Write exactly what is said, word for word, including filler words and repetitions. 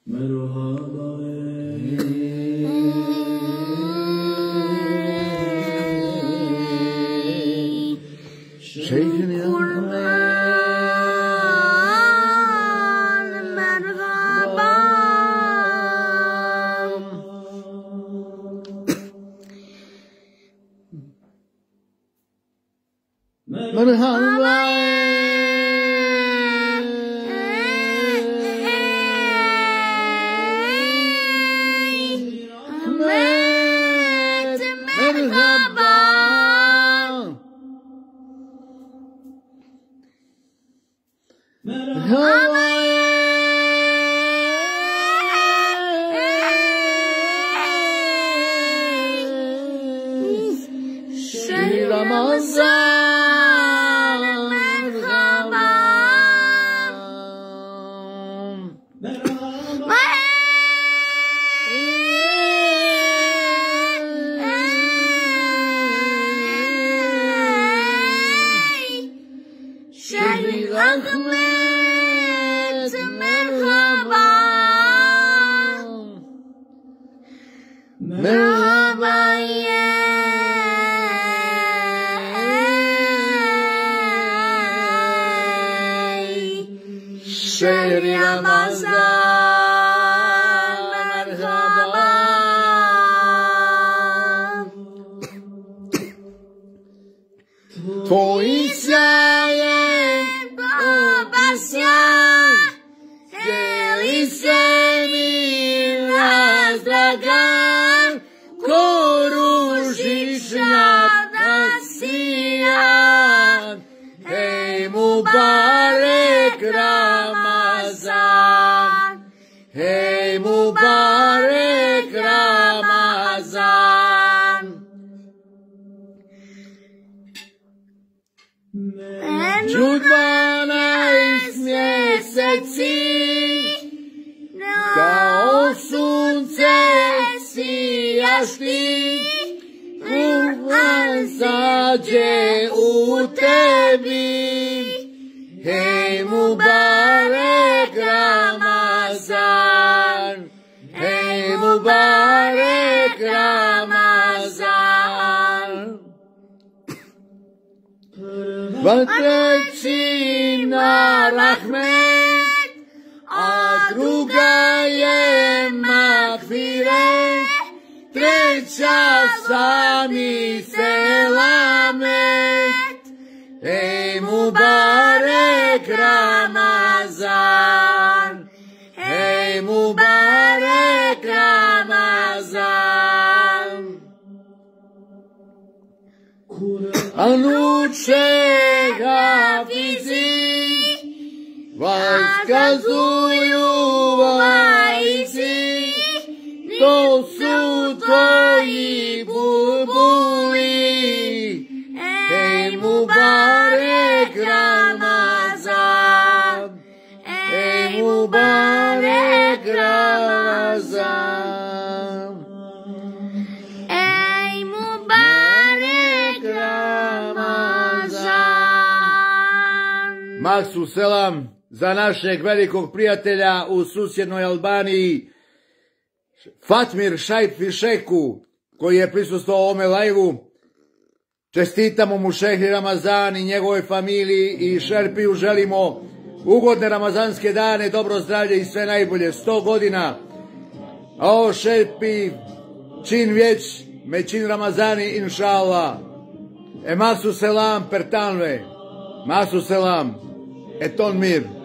Maksu selam za našeg velikog prijatelja u susjednoj Albaniji, Fatmir Šajp Fišeku, koji je prisustvovao ovome lajvu. Čestitamo mu šehri Ramazan i njegovoj familiji i Šerpiju želimo ugodne ramazanske dane, dobro zdravlje i sve najbolje, sto godina. A ovo Šerpi, čin vjeć, me čin Ramazani, inša Allah. E masu selam per tanve, masu selam, eton mir.